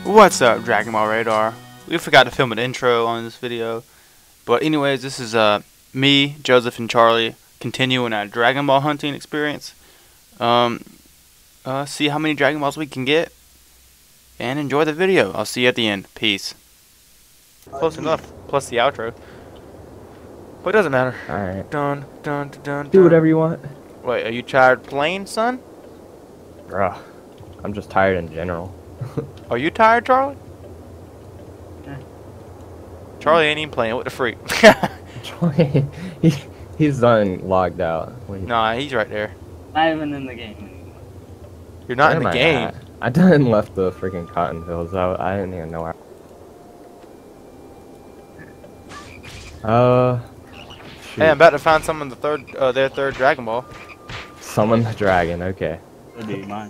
What's up, Dragon Ball Radar? We forgot to film an intro on this video. But anyways, this is me, Joseph, and Charlie continuing our Dragon Ball hunting experience. See how many Dragon Balls we can get. And enjoy the video. I'll see you at the end. Peace. Close enough. Plus the outro. But it doesn't matter. Alright. Dun, dun, dun, dun, Do whatever you want. Wait, are you tired playing, son? Bruh. I'm just tired in general. Are you tired, Charlie? Charlie ain't even playing. What the freak? Charlie, he's done logged out. Nah, he's right there. Not even in the game anymore. You're not Where in the am I game. at? I done left the freaking cotton fields. I didn't even know where. Shoot. Hey, I'm about to find someone their third Dragon Ball. Summon the dragon. Okay. It'd be mine.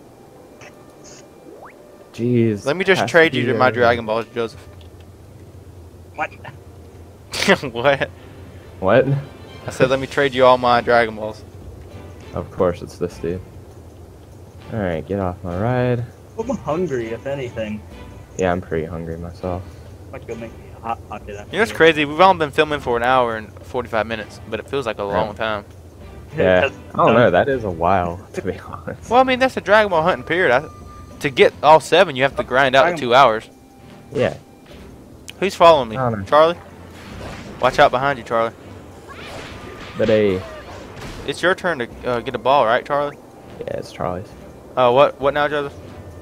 Jeez. Let me just trade you to my Dragon Balls, Joseph. What? What? What? I said let me trade you all my Dragon Balls. Of course, it's this dude. Alright, get off my ride. I'm hungry, if anything. Yeah, I'm pretty hungry myself. Might go make me a hot pocket after You know what's crazy? We've only been filming for an hour and 45 minutes, but it feels like a long Right. time. Yeah. I don't know, that is a while, to be honest. Well, I mean, that's a Dragon Ball hunting period. To get all 7, you have to grind out the 2 hours. Yeah. Who's following me? I don't know. Charlie? Watch out behind you, Charlie. But hey, It's your turn to get a ball, right, Charlie? yeah, it's Charlie's. What now, Joseph?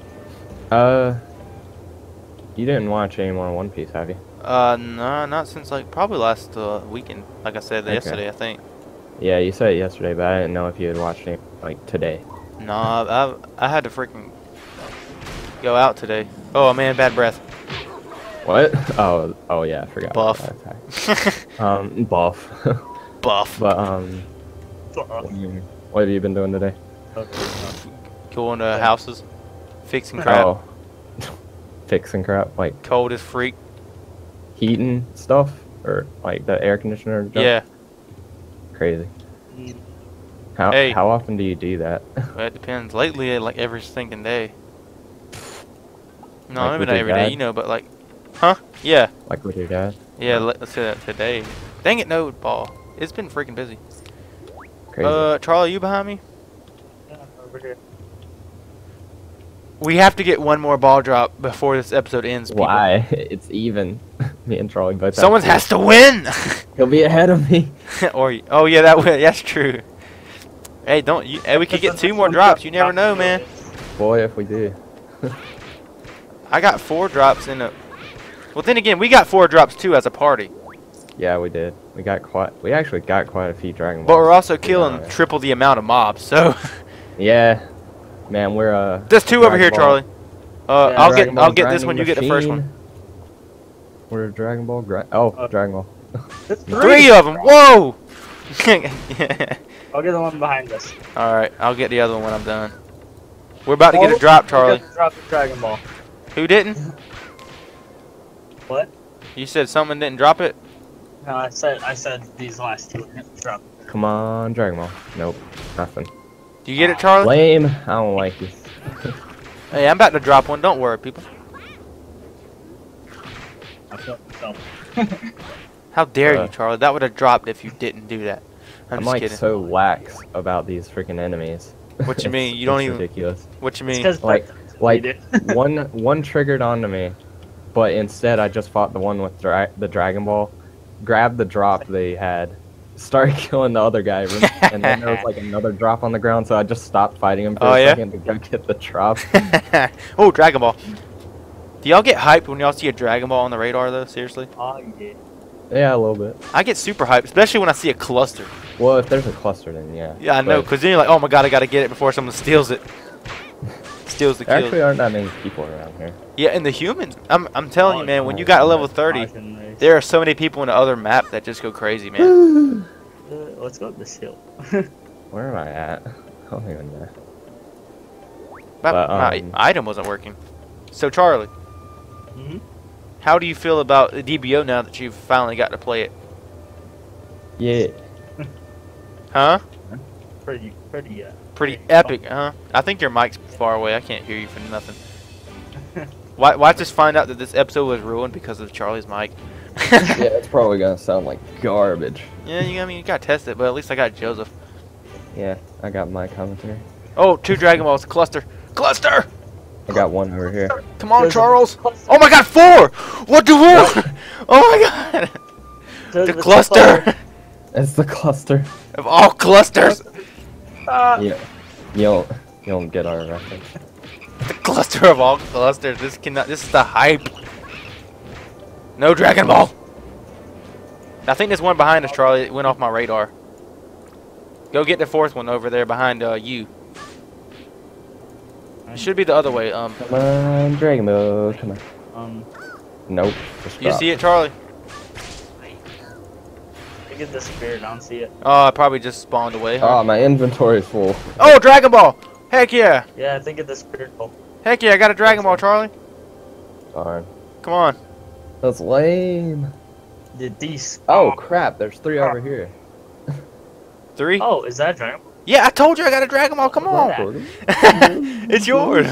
You didn't watch any more One Piece, have you? No, not since like probably last weekend. Like I said yesterday, I think. Yeah, you said it yesterday, but I didn't know if you had watched it like today. No, I had to freaking go out today. Oh man, bad breath. What? Oh yeah, I forgot. Buff. About that. Buff. Buff. But what have you been doing today? Going to houses, fixing crap. Oh, fixing crap, like Cold as freak. heating stuff, or like the air conditioner. Stuff? Yeah. Crazy. Mm. How often do you do that? Well, it depends. Lately, like every stinking day. No, Like maybe with not your every day, dad? you know, but like, huh? Yeah. Like with your dad? Yeah. Let's say that today. Dang it, no ball. It's been freaking busy. Crazy. Charlie, you behind me? Yeah, over here. We have to get one more ball drop before this episode ends. People. Why? It's even. Me and Charlie both. Someone have has to win. He'll be ahead of me. Or oh yeah, that's true. Hey, don't you? Hey, we could get 2 more drops. You never know, man. Boy, if we do. I got 4 drops in a. Well, then again, we got 4 drops too as a party. Yeah, we did. We actually got quite a few Dragon Balls. But we're also to be killing honest. triple the amount of mobs. So Yeah, man, we're there's 2 over here, Dragon Charlie. Yeah, I'll get this one. You get the first one. We're a Dragon Ball. Dragon Ball. That's 3 of them. Whoa! I'll get the one behind us. All right, I'll get the other one when I'm done. We're about to get a drop, Charlie. Drop the Dragon Ball. Who didn't? What? You said someone didn't drop it? No, I said these last 2 drop. Come on, Dragon Ball. Nope, nothing. Do you get it, Charlie? Lame. I don't like you. Hey, I'm about to drop one. Don't worry, people. I felt myself. How dare you, Charlie? That would have dropped if you didn't do that. I'm I'm just like kidding. so lax about these freaking enemies. What you mean? You It's don't even. ridiculous. What you It's mean? 'cause Like did. one triggered onto me, but instead I just fought the one with the Dragon Ball, grabbed the drop they had, started killing the other guy, and then there was like another drop on the ground, so I just stopped fighting him for Oh, a yeah? second to go get the drop. Oh, Dragon Ball. Do y'all get hyped when y'all see a Dragon Ball on the radar, though? Seriously? Oh, yeah. Yeah, a little bit. I get super hyped, especially when I see a cluster. Well, if there's a cluster, then yeah. Yeah, I know, But because then you're like, oh my god, I gotta get it before someone steals it. Steals the there kill. actually aren't that many people around here. Yeah, and the humans. I'm telling you, man, when you Oh, got a level 30, there are so many people in the other map that just go crazy, man. Let's go up this hill. Where am I at? I don't even know. My item wasn't working. So, Charlie, Mm-hmm. how do you feel about the DBO now that you've finally got to play it? Yeah. Huh? Pretty Pretty epic, huh? I think your mic's far away. I can't hear you for nothing. Watch us find out that this episode was ruined because of Charlie's mic. Yeah, it's probably gonna sound like garbage. Yeah, I mean, you gotta test it, but at least I got Joseph. Yeah, I got my commentary. Oh, 2 Dragon Balls. Cluster. Cluster! I got one over here. Come on, Charles. Oh my god, 4! What the war? Oh my god. The cluster It's the cluster. of all clusters. Yeah, you don't get our reference. The cluster of all clusters. This is the hype. No Dragon Ball. I think there's one behind us, Charlie. It went off my radar. Go get the 4th one over there behind you. It should be the other way. Come on, Dragon Ball, come on. Nope. You see it, Charlie? I get disappeared. I don't see it. Oh, I probably just spawned away. Huh? Oh, my inventory is full. Oh, Dragon Ball! Heck yeah! Yeah, I think it disappeared. Oh. Heck yeah! I got a Dragon Ball, Charlie. Darn. Come on. That's lame. Did these? Oh crap! There's 3 over here. 3? Oh, is that Dragon Ball? Yeah, I told you I got a Dragon Ball. Come on. It's yours.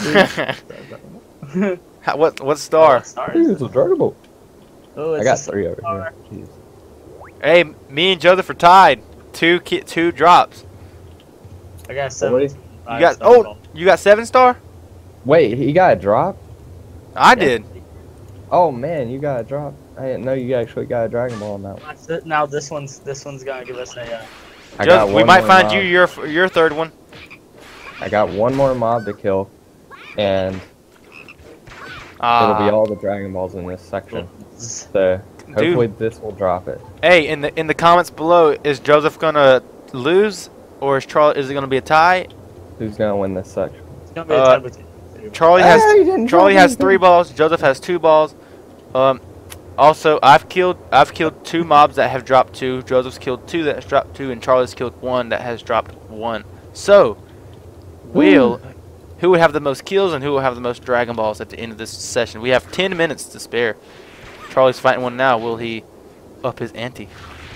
What star? It's a Dragon Ball. Oh, I got 3 over here. Jeez. Hey, me and Joseph are tied. 2 drops. I got 7. Boy. You got you got 7 star? Wait, he got a drop? I did. Oh man, you got a drop. I didn't know you actually got a Dragon Ball now. Now this one's gonna give us a. Joseph, we might find you your 3rd one. I got one more mob to kill, and it'll be all the Dragon Balls in this section. So hopefully this will drop it. Hey, in the comments below, is Joseph gonna lose, or is it gonna be a tie? Who's gonna win this section? It's gonna be a tie between the two. Charlie has 3 balls. Joseph has 2 balls. Also, I've killed 2 mobs that have dropped 2. Joseph's killed 2 that has dropped 2, and Charlie's killed 1 that has dropped 1. So, who would have the most kills and who will have the most Dragon Balls at the end of this session? We have 10 minutes to spare. Charlie's fighting one now. Will he up his ante?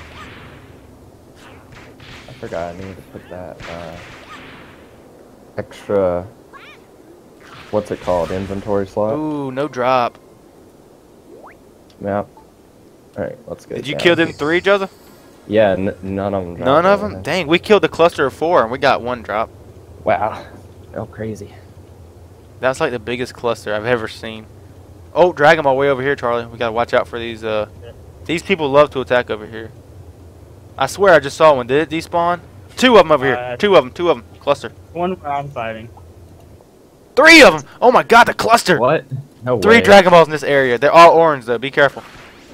I forgot I needed to put that extra. What's it called? Inventory slot. Ooh, no drop. Yeah. Alright, let's go. Did you kill them 3, Joseph? Yeah, none of them dropped. None of them? Dang, we killed a cluster of 4 and we got 1 drop. Wow. Oh, crazy. That's like the biggest cluster I've ever seen. Oh, Dragon Ball way over here, Charlie. We gotta watch out for these. These people love to attack over here. I swear I just saw one. Did it despawn? 2 of them over here. 2 of them. Cluster. One where I'm fighting. 3 of them. Oh my God, the cluster. What? No 3 way. Dragon Balls in this area. They're all orange though. Be careful.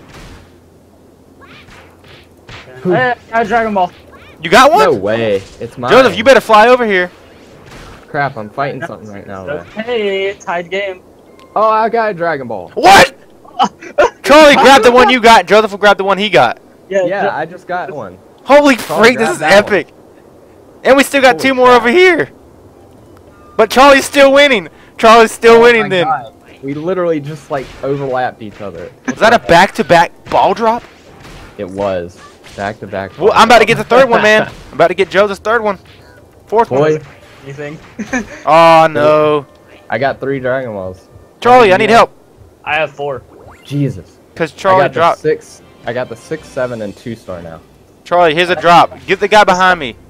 Hey, I got a Dragon Ball. You got one? No way. It's mine. Joseph, you better fly over here. Crap, I'm fighting something right now. Though. Hey, tied game. Oh, I got a Dragon Ball. What? Charlie, grab the one you got. Joseph will grab the one he got. Yeah, I just got one. Holy Charlie, freak, this is grab that epic. And we still got Holy 2 more crap. over here. But Charlie's still winning. Charlie's still winning my then. God. We literally just like overlapped each other. Was that a back-to-back ball drop? It was. Back to back. Well, I'm about to get the 3rd one, man. I'm about to get Joseph's 3rd one. 4th one. Boy, Anything? Oh, no. I got 3 Dragon Balls. Charlie, I need help. I have 4. Jesus. Because Charlie dropped. I got the 6, 7, and 2 star now. Charlie, here's a drop. Get the guy behind me.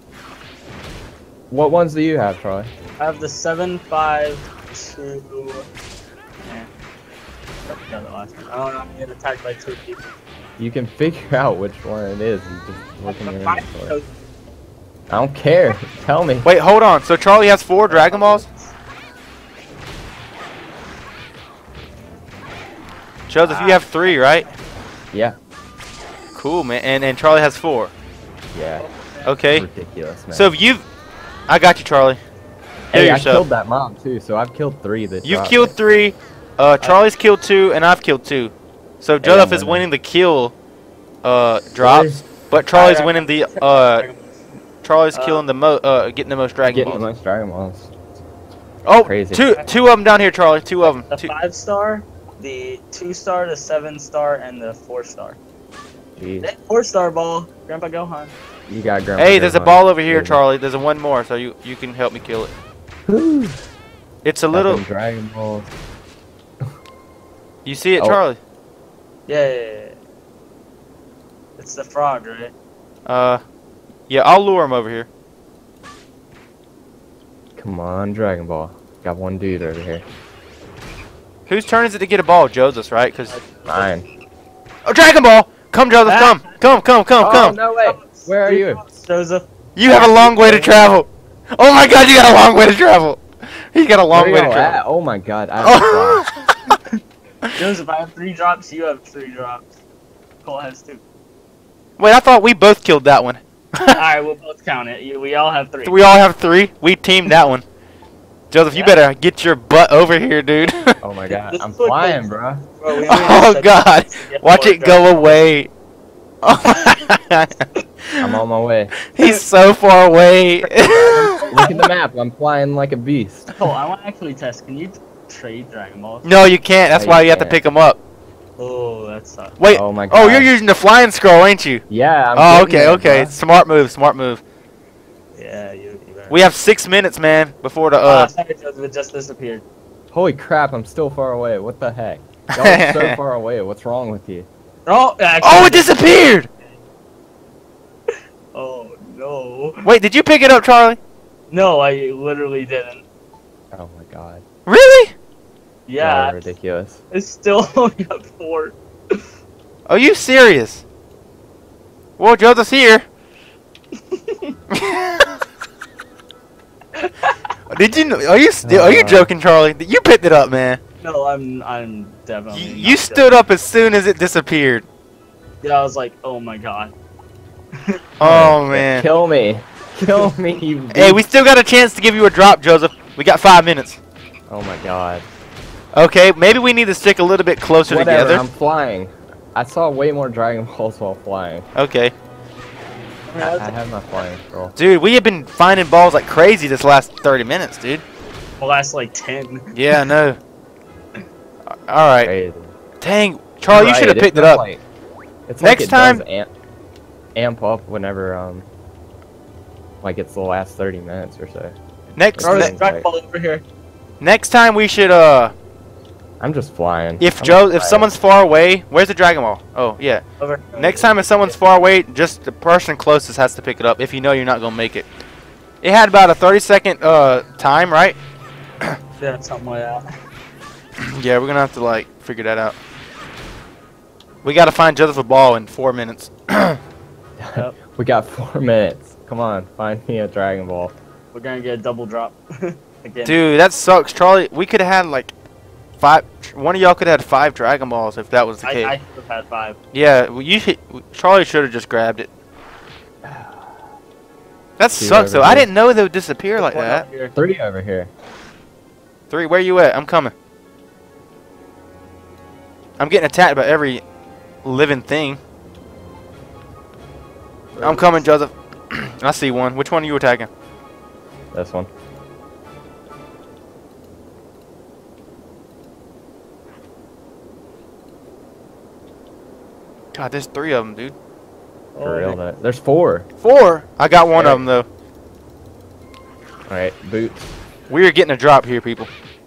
What ones do you have, Troy? I have the 7, 5, 2. Yeah. The last one. I don't know. I'm getting attacked by 2 people. You can figure out which one it is. You just look in your Five inventory. I don't care. Tell me. Wait, hold on. So Charlie has 4 Dragon Balls? Joseph, you have 3, right? Yeah. Cool, man. And Charlie has 4. Yeah. Okay. Ridiculous, man. So if you've... I got you, Charlie. Heal hey, I yourself. killed that mob too, so I've killed 3 that You've dropped killed it. 3. Charlie's killed 2, and I've killed 2. So Joseph is winning the kill drops, but Charlie's winning the Charlie's killing the getting the most Dragon Getting Balls. the most Dragon Balls. Oh, Crazy. two of them down here, Charlie. 2 of them. The 5 star, the 2 star, the 7 star, and the 4 star. Jeez. 4 star ball, Grandpa Gohan. You got Grandpa. Hey, there's a Gohan. ball over here, Good. Charlie. There's a one more, so you can help me kill it. Whew. It's a Got little. them Dragon Balls. You see it, Oh. Charlie? Yeah. It's the frog, right? Yeah, I'll lure him over here. Come on, Dragon Ball. Got one dude over here. Whose turn is it to get a ball? Joseph's, right? Cause Mine. oh, Dragon Ball! Come, Joseph, come! Come! Oh, no way. Where are you? Joseph. You have a long way to travel. Oh my God, you got a long way to travel. He's got a long Where way to y'all travel. at? Oh my God. I have Oh. Joseph, I have 3 drops. You have 3 drops. Cole has 2. Wait, I thought we both killed that one. Alright, we'll both count it. We all have 3. We all have 3. We teamed that one. Joseph, you better get your butt over here, dude. Oh my God. This I'm is what flying, Cole's- bro. Bro, we only Oh have God! 7 drops. Watch it go away. Oh my God. I'm on my way. He's so far away. Look at the map. I'm flying like a beast. Cole, I want to actually test. Can you trade Dragon Balls? No, you can't. That's No, why you you have to can't. pick them up. Oh, that sucks. Wait. Oh my Oh, God. you're using the flying scroll, ain't you? Yeah. I'm Oh, getting okay, there, okay. Smart move. Yeah, you better. We have 6 minutes, man, before the Sorry, Joseph, it just disappeared. bro. Holy crap! I'm still far away. What the heck? Y'all are so far away. What's wrong with you? Oh, actually, Oh, it disappeared! Oh no. Wait, did you pick it up, Charlie? No, I literally didn't. Oh my God. Really? Y'all Yeah, are ridiculous. it's still only got 4. Are you serious? Well, Joseph's here. Did you? Are you joking, Charlie? You picked it up, man. No, I'm definitely. You not stood up as soon as it disappeared. joking. Yeah, I was like, oh my God. Oh man. Kill me. Kill me, you Hey, we beast. still got a chance to give you a drop, Joseph. We got 5 minutes. Oh my God. Okay, maybe we need to stick a little bit closer Whatever, together. I'm flying. I saw way more Dragon Balls while flying. Okay. I have my flying scroll. Dude, we have been finding balls like crazy this last 30 minutes, dude. The last like 10. Yeah, I know. Alright. Crazy. Dang. Charlie, you should have Right, picked it it's up. like- it's Next like it time- does amp up whenever like it's the last 30 minutes or so. Next Bro, ne- there's a Dragon Ball over here. next time we should I'm just flying. if I'm if flying. someone's far away, where's the Dragon Ball? Oh, yeah. Over. Next time if someone's far away, just the person closest has to pick it up if you know you're not going to make it. It had about a 30-second time, right? Yeah, something like that. Yeah, we're going to have to like figure that out. We got to find Joseph a ball in 4 minutes. Yep. We got 4 minutes. Come on, find me a Dragon Ball. We're gonna get a double drop again. Dude, that sucks, Charlie. We could have had like 5. One of y'all could have had 5 Dragon Balls if that was the case. I should have had 5. Yeah, well, Charlie should have just grabbed it. That See sucks over though. I here. didn't know they would disappear like One that. up here. 3 over here. 3, where you at? I'm coming. I'm getting attacked by every living thing. I'm coming, Joseph. I see one. Which one are you attacking? This one. God, there's 3 of them, dude. For real, though. There's 4. 4. I got one Yeah. of them though. Alright, boots. We're getting a drop here, people.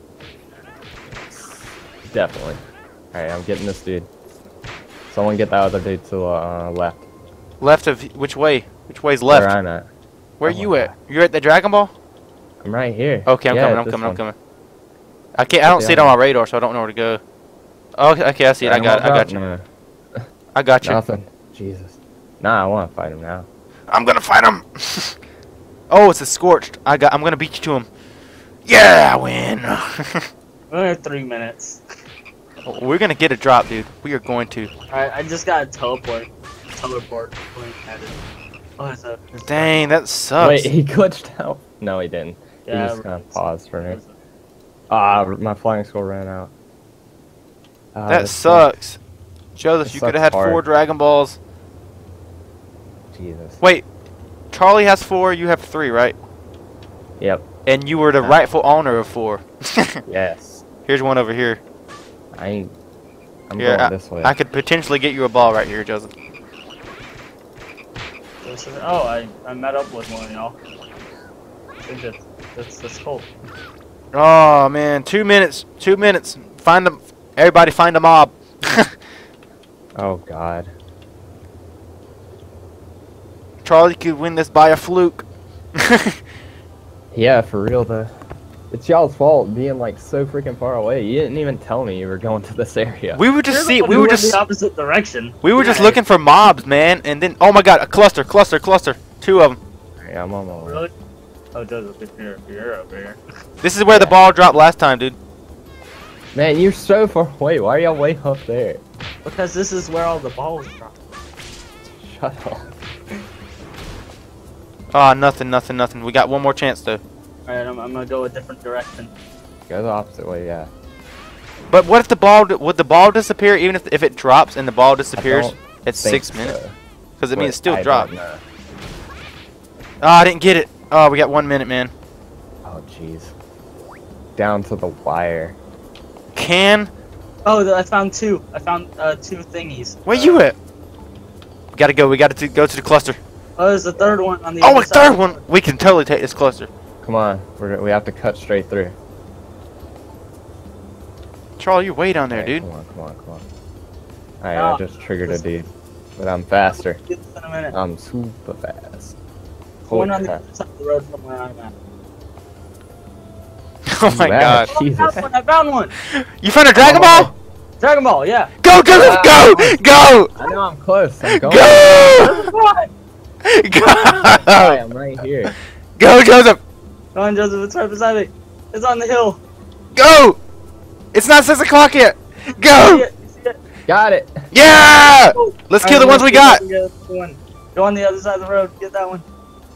Definitely. Alright, I'm getting this dude. Someone get that other dude to the left. Left of which way? Which way's left? Where I'm at. Where Oh my you at? God. You're at the Dragon Ball? I'm right here. Okay, I'm Yeah, coming. I'm this coming. I'm one. coming. I can't. I don't see it on my radar, so I don't know where to go. Oh, okay, I see it. I Dragon got it. I Ball got drop? you. No, I got you. nothing. Jesus. Nah, I want to fight him now. I'm gonna fight him. Oh, it's a scorched. I'm gonna beat you to him. Yeah, I win. We only have 3 minutes. We're gonna get a drop, dude. We are going to. Alright, I just got a teleport. Teleport. Oh, it's a. Dang, that sucks. Wait, he glitched out. No, he didn't. Yeah, he just kind of paused for me. Ah, my flying scroll ran out. Ah, That this sucks. Joseph, This you could have had sucks 4 hard. Dragon Balls. Jesus. Wait, Charlie has 4. You have 3, right? Yep. And you were the Yeah. rightful owner of 4. Yes. Here's one over here. I'm Here, going this way. I could potentially get you a ball right here, Joseph. Oh, I met up with one of y'all. I think that's cool. Oh man, 2 minutes. 2 minutes. Find them. Everybody find a mob. Oh God. Charlie could win this by a fluke. Yeah, for real though. It's y'all's fault being like so freaking far away. You didn't even tell me you were going to this area. We were just You're the see. one We who were went just. the opposite direction. We were just Yeah. looking for mobs, man. And then, oh my God, a cluster. Two of them. Yeah, I'm on my way. Really? Oh, Joseph, if you're over here. This is where the ball dropped last time, dude. Man, you're so far away. Why are y'all way up there? Because this is where all the balls drop. Shut up. Ah, nothing. We got one more chance though. Alright, I'm gonna go a different direction. Go the opposite way, yeah. But what if the ball? Would the ball disappear even if it drops and the ball disappears? don't It's Think 6 minutes. so. Because it means But it's still I dropped. don't know. Ah, I didn't get it. Oh, we got 1 minute, man. Oh jeez. Down to the wire. Can? Oh, I found two. I found two thingies. Where you at? We gotta go. We gotta go to the cluster. Oh, there's a third one on the Oh, other a side. third one. We can totally take this cluster. Come on, we have to cut straight through. Charlie, you're way down there, Okay, dude. Come on. Alright, No, I just triggered a dude. But I'm faster. Get this in a minute. I'm super fast. One Holy on the crap. other side of the road from where I'm at. Oh my Wow. God. Oh, Jesus. I found one! You found a Dragon Ball? Dragon Ball, yeah. Go, Joseph, go! Go! I know I'm close. I'm going. Go! Alright, Go! I'm right here. Go, Joseph! Come on, Joseph, it's right beside me. It's on the hill. Go! It's not 6 o'clock yet. You Go! see it? You see it? Got it. Yeah! Let's kill the ones we got. Go on the other side of the road. Get that one.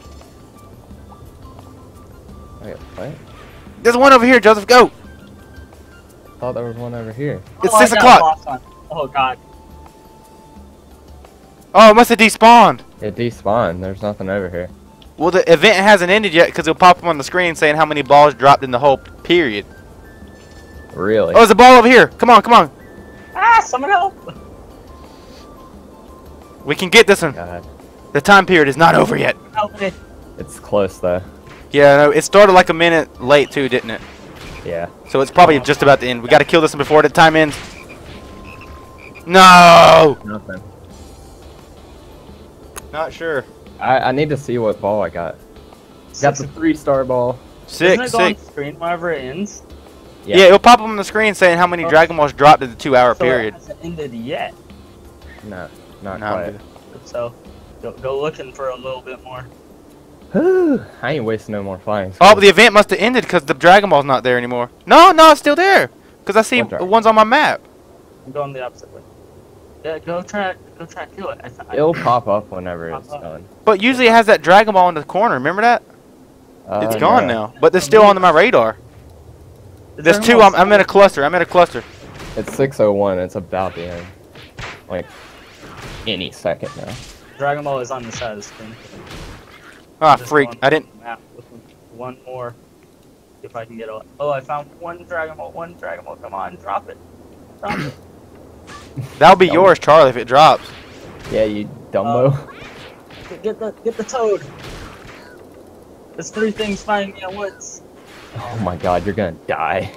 Wait, what? There's one over here, Joseph. Go! I thought there was one over here. It's Oh, I 6 got o'clock. lost one. Oh God. Oh, it must have despawned. It despawned. There's nothing over here. Well, the event hasn't ended yet because it'll pop up on the screen saying how many balls dropped in the whole period. Really? Oh, there's a ball over here. Come on. Ah, someone help! We can get this one. God. The time period is not over yet. Help me. It's close though. Yeah, no, it started like a minute late too, didn't it? Yeah. So it's probably just about to end. We got to kill this one before the time ends. No! Nothing. Not sure. I need to see what ball I got. Got the 3-star ball. Doesn't it 6. go on the screen whenever it ends? Yeah, it'll pop up on the screen saying how many Oh. Dragon Balls dropped in the 2-hour So period. it hasn't ended yet. No, not No, quite. dude. So go looking for a little bit more. I ain't wasting no more flying. Oh, but squads. the event must have ended because the Dragon Ball's not there anymore. No, it's still there. Because I see What Dragon? ones on my map. I'm going the opposite way. Yeah, go try kill it. It'll pop up whenever Pop it's up. done. But usually it has that Dragon Ball in the corner. Remember that? It's gone now. But they're still on my radar. There's 2. I'm in a cluster. It's 6:01. It's about to end. Like any second now. Dragon Ball is on the side of the screen. Ah, Just freak. going I didn't. on the map with one more. If I can get a. Oh, I found one Dragon Ball. Come on, drop it. Drop it. That'll be Dumbo. yours, Charlie, if it drops. Yeah, you Dumbo. Get the toad. There's 3 things fighting me at once. Oh my God, you're gonna die.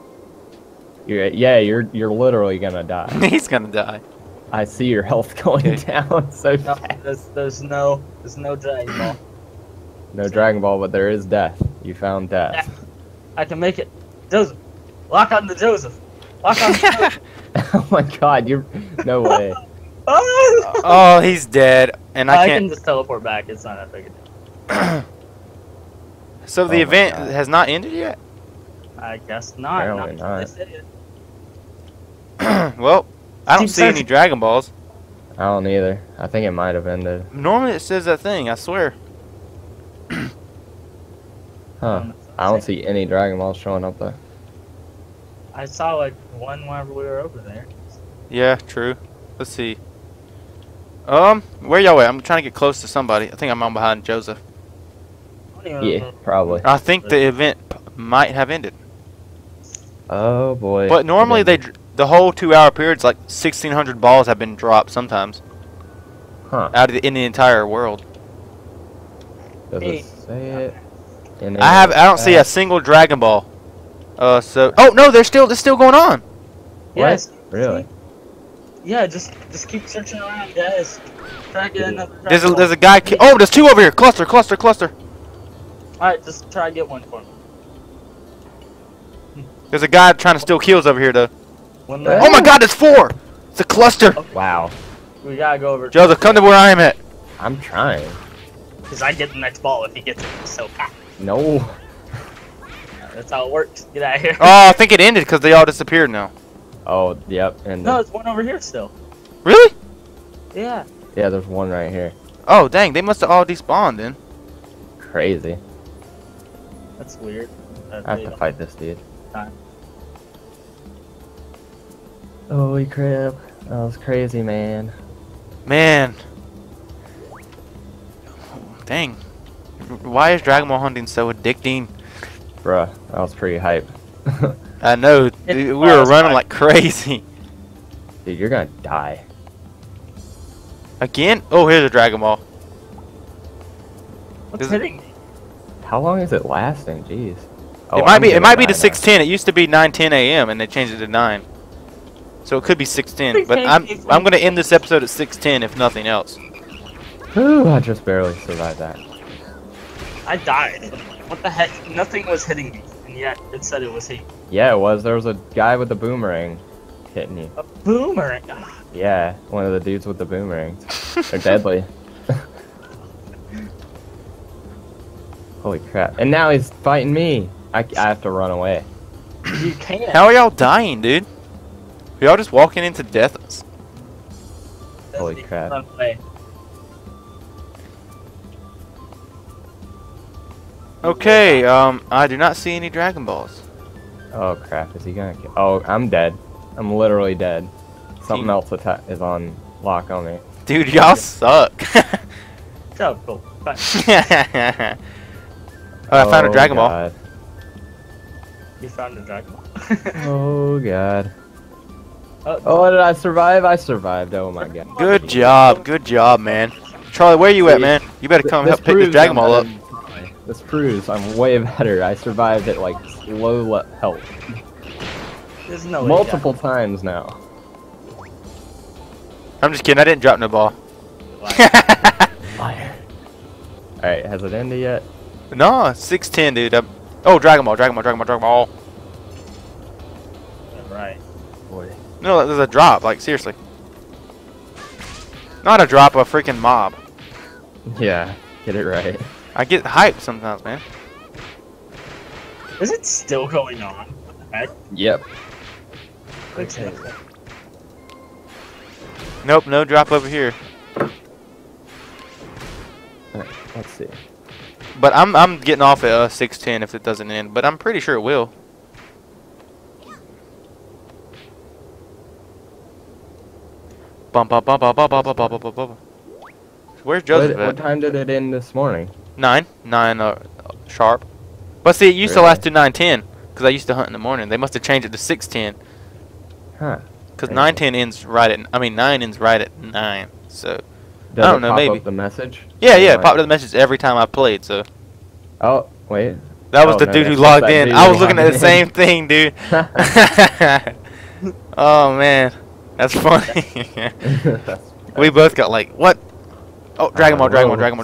You're literally gonna die. He's gonna die. I see your health going Okay. down so No, fast. there's no Dragon Ball. No Dragon Ball, but there is death. You found death. Yeah. I can make it. Joseph, lock on the Joseph. Lock on the Joseph. Oh my God, you're no way. Oh, Oh, he's dead. And I I can can't. just teleport back. It's not that big a deal. So the Oh my event God. has not ended yet? I guess not. Apparently until not. they say it. Well, I don't Keep see any searching. Dragon Balls. I don't either. I think it might have ended. Normally it says that thing, I swear. Huh. I don't see any Dragon Balls showing up though. I saw like one whenever we were over there. Yeah, true. Let's see. Where y'all at? I'm trying to get close to somebody. I think I'm on behind Joseph. I don't even Yeah, know. probably. I think the event might have ended. Oh boy. But normally the whole 2-hour period's like 1,600 balls have been dropped sometimes Huh. out of in the entire world. Does Hey. it say it? In I don't see a single Dragon Ball. Oh no, it's still going on. Yes. Really? Yeah, just keep searching around, guys. Try to get another. There's a guy. Oh, there's two over here. Cluster. Alright, just try to get one for me. There's a guy trying to steal kills over here, though. One Oh my God, there's 4. It's a cluster. Wow. We gotta go over. Joseph, come to where I am at. I'm trying. Because I get the next ball if he gets it. So, No. that's how it works. Get out of here. Oh, I think it ended because they all disappeared now. Oh, yep. And No, there's one over here still. Really? Yeah. yeah, there's one right here. Oh, dang. They must have all despawned then. Crazy. That's weird. I have to fight this dude. Time. Holy crap. That was crazy, man. Man. Dang. Why is Dragon Ball hunting so addicting? Bruh, that was pretty hype. I know. Dude, we were running like crazy. Dude, you're gonna die. Again? Oh, here's a Dragon Ball. What's Is- hitting me? How long is it lasting? Jeez. Oh, It might I'm be. It getting might be to nine 6:10. It used to be 9:10 a.m. and they changed it to 9. So it could be 6:10. But I'm gonna end this episode at 6:10 if nothing else. now. Whew, I just barely survived that. I died. What the heck? Nothing was hitting me, and yet it said it was hitting. Yeah, it was. There was a guy with a boomerang hitting you. A boomerang. Ah, Yeah, one of the dudes with the boomerangs. They're deadly. Holy crap. And now he's fighting me. I have to run away. you can't. How are y'all dying, dude? Are y'all just walking into death? Holy crap. Run away. Okay. I do not see any Dragon Balls. Oh crap, is he gonna kill? Oh, I'm dead. I'm literally dead. Something else is on lock on me. Dude, y'all suck. Oh, cool. Fine. Oh, I found a Dragon Ball. God. You found a dragon ball. Oh god. Oh, Oh, did I survive? I survived. Oh my god. Good job, man. Charlie, where you at, man? You better come help pick this proves Dragon Ball up. This proves I'm way better. I survived at like low health There's no way multiple times now. I'm just kidding. I didn't drop no ball. Liar. Alright, has it ended yet? No, 6:10, dude. Oh, Dragon Ball. Right. Boy. No, there's a drop. Like, seriously. Not a drop, a freaking mob. Yeah, get it right. I get hyped sometimes, man. Is it still going on? What the heck? Yep. Okay. Nope, no drop over here. Alright, let's see. But I'm getting off at 6:10 if it doesn't end. But I'm pretty sure it will. Bum bum bum bum bum bum bum bum bum bum. Where's Joseph What at? time did it end this morning? 9 sharp. But see, it used to Really? last to 9:10 because I used to hunt in the morning. They must have changed it to 6:10 Huh. because Crazy. 9:10 ends right at. I mean 9 ends right at 9. So Does I don't it know, pop maybe. up the message? yeah, Or it what? popped up the message every time I played. So Oh, wait. that was Oh, the no, dude who that's logged that in. dude I who was looking at logged the same thing, dude. Oh man, that's funny. That's- We both got like what? Oh, Dragon Ball.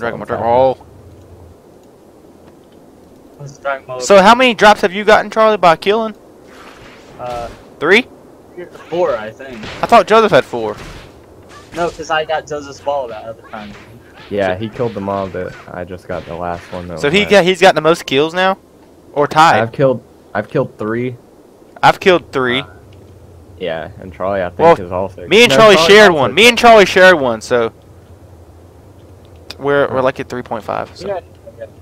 What's dragon ball? So how many drops have you gotten, Charlie, by killing? 3? 4, I think. I thought Joseph had 4. No, because I got Joseph's ball that other time. Yeah, he killed the mob that I just got the last one. That So was he's got the most kills now, or tied. I've killed 3. I've killed 3. Yeah, and Charlie I think Well, is also. Me and No, Charlie Charlie's shared also- one. Me and Charlie shared one. So we're like at 3.5. So, Yeah.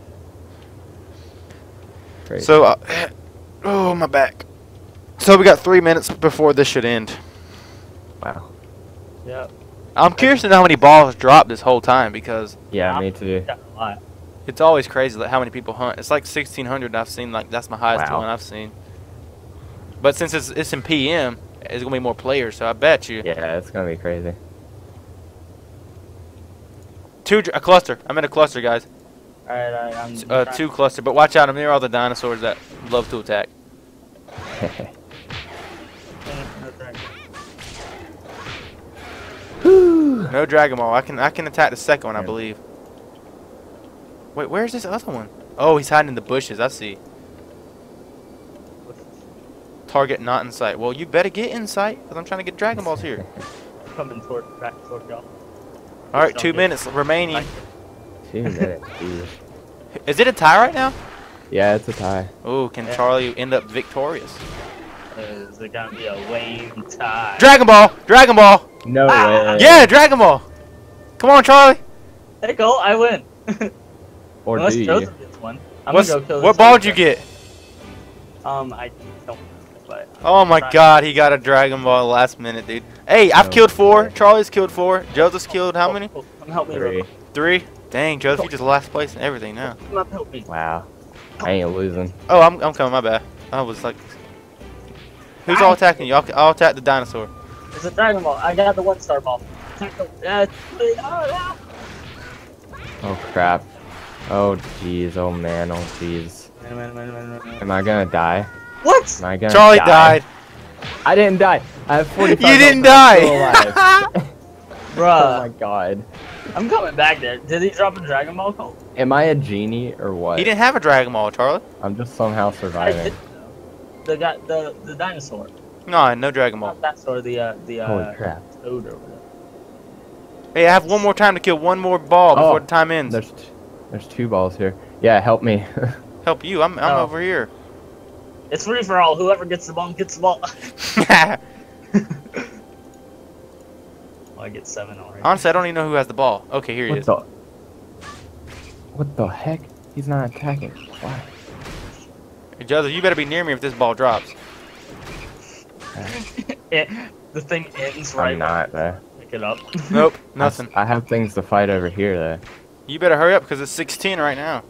Crazy. so oh my back. So we got 3 minutes before this should end. Wow. Yeah. I'm curious to know how many balls dropped this whole time because Yeah, me too. Got a lot. it's always crazy like how many people hunt. It's like 1,600 I've seen. Like that's my highest Wow. one I've seen. But since it's in PM, there's gonna be more players. So I bet you Yeah, it's gonna be crazy. a cluster. I'm in a cluster, guys. Alright, I'm. 2 cluster. But watch out, I'm near all the dinosaurs that love to attack. No Dragon Ball. I can attack the second one, I Yeah. believe. Wait, where's this other one? Oh, he's hiding in the bushes. I see. Target not in sight. Well, you better get in sight, because I'm trying to get Dragon Balls here. Coming back toward y'all. All right, 2 minutes remaining. 2 minutes. Jeez. Is it a tie right now? Yeah, it's a tie. Oh, can Yeah. Charlie end up victorious? Is it gonna be a lame tie? Dragon Ball! Dragon Ball! No Ah! way. Yeah, Dragon Ball! Come on, Charlie! There you go, I win. Or Unless do you? Joseph gets one. I'm What's, gonna go kill what this ball other did you guy. get? I don't know, but Oh my Right. god, he got a Dragon Ball last minute, dude. Hey, I've Oh, killed 4. boy. Charlie's killed 4. Joseph's killed how many? Come help me, 3. 3. Dang, Joseph, you just last place in everything now. Come help me. Wow. I ain't losing. Oh, I'm coming, my bad. I was like... Who's all attacking you? I'll attack the dinosaur. It's a Dragon Ball. I got the 1-star ball. Oh, Oh crap. Oh jeez. Oh man. Oh jeez. no. Am I gonna die? What? Am I gonna Charlie die? died. I didn't die. I have 45 You didn't health, die. I'm still alive. Oh Bruh, my god. I'm coming back there. Did he drop a Dragon Ball code? Am I a genie or what? He didn't have a Dragon Ball, Charlie. I'm just somehow I surviving. did. The dinosaur. No, no Dragon Ball. Not that dinosaur, the Holy crap. toad or whatever. Hey, I have one more time to kill one more ball before Oh, the time ends. There's 2 balls here. Yeah, help me. Help you. I'm Oh. over here. It's free for all. Whoever gets the ball gets the ball. Well, I get 7 already. Honestly, I don't even know who has the ball. Okay, here he What is. the? What the heck? He's not attacking. Why? Hey, Joseph, you better be near me if this ball drops. The thing ends right I'm not there. when you pick it up. Nope, nothing. I have things to fight over here though. You better hurry up because it's 16 right now.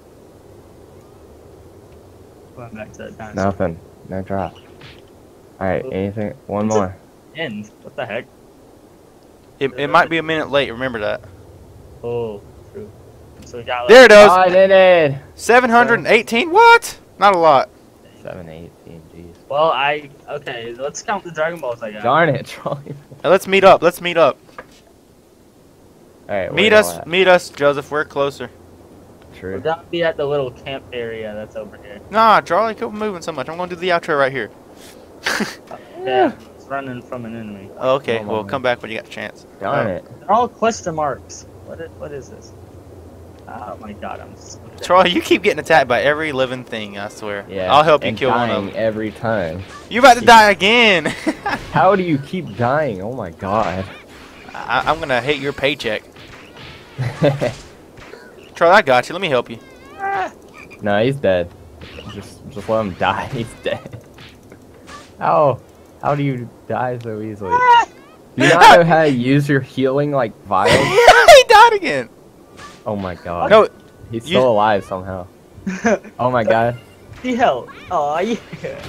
Going back to that dinosaur. Nothing. No drop. Alright, Oh. anything? One It's a- more. End. What the heck? It might be a minute late. Remember that. Oh, true. So we got like, There it is. I did it! 718. What? Not a lot. 718, jeez. Well, okay. Let's count the Dragon Balls I got. Darn it, Charlie. Now, let's meet up. Let's meet up. Alright, Meet us, Joseph. We're closer. We're True. gonna be at the little camp area that's over here. Nah, Charlie, quit moving so much. I'm gonna do the outro right here. Yeah, it's running from an enemy. Okay, Hold well, on. come back when you got a chance. Darn it. They're all question marks. What is this? Oh my god, I'm so dead. Charlie, you keep getting attacked by every living thing. I swear. Yeah. I'll help you and kill one of dying them. every time. You about to die again. How do you keep dying? Oh my god. I'm gonna hate your paycheck. Charlie, I got you. Let me help you. No, he's dead. Just let him die. He's dead. How do you die so easily? Do you not know how to use your healing like vials? He died again. Oh my god. No, He's you- still alive somehow. Oh my god. He held. Oh yeah.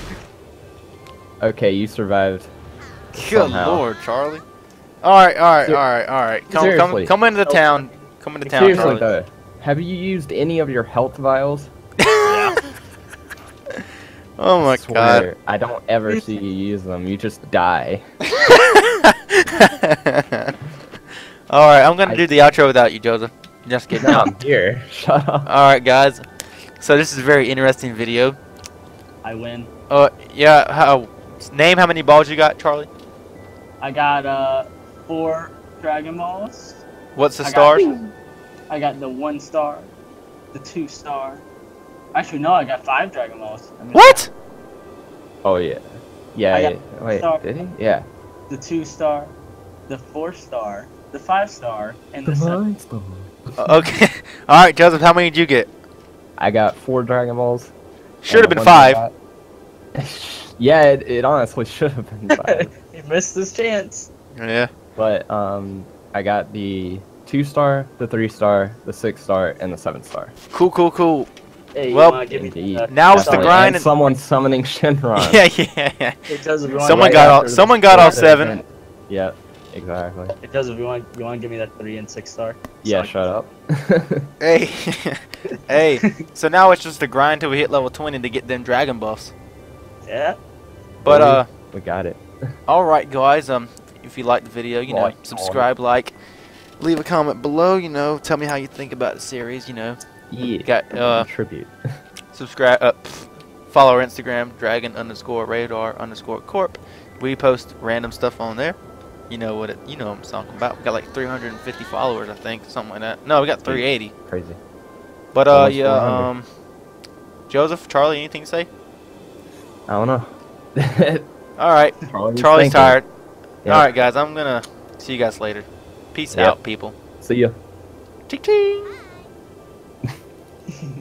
Okay, you survived. good Somehow. lord, Charlie. All right. Seriously. Come into the town. Come into town, Seriously Charlie. though, have you used any of your health vials? Yeah. Oh my god. Swear, I don't ever see you use them. You just die. All right, I'm gonna do the outro without you, Joseph. Just kidding. No, I'm here. Shut up. All right, guys. So this is a very interesting video. I win. Yeah. Name how many balls you got, Charlie? I got 4 Dragon Balls. What's the I stars? I got the 1-star, the 2-star. Actually, no, I got 5 Dragon Balls. I mean, What? Oh yeah. Yeah. I got yeah. Wait, star. did he? Yeah. The 2-star, the 4-star, the 5-star, and the 7. Okay. All right, Joseph. How many did you get? I got 4 Dragon Balls. Should have and been the one 5. I got- Yeah, it honestly should have been 5. He missed his chance. Yeah. But I got the 2-star, the 3-star, the 6-star, and the 7-star. Cool. Hey, Well, you wanna give me Indeed. Now it's the sorry. grind And and- someone summoning Shenron. Yeah. Hey, Joseph, you wanna Someone Right got all. after the- Someone got all after the 7. event. Yep, exactly. Hey, Joseph, you wanna give me that 3 and 6-star? Yeah, So I shut up. Hey. Hey. So now it's just a grind till we hit level 20 to get them dragon buffs. Yeah. But we got it. all right, guys. If you liked the video, you know, Like, subscribe, like, Leave a comment below. You know, tell me how you think about the series. You know, Yeah. got Contribute. subscribe. Follow our Instagram, dragon_radar_corp. We post random stuff on there. You know what you know what I'm talking about. We got like 350 followers, I think, something like that. No, we got 380. Crazy. But Almost yeah, 400. Joseph, Charlie, anything to say? I don't know. All right, Charlie's Charlie's thinking. tired. Yep. All right, guys, I'm gonna see you guys later. Peace Yep. out, people. See ya. Ching ching.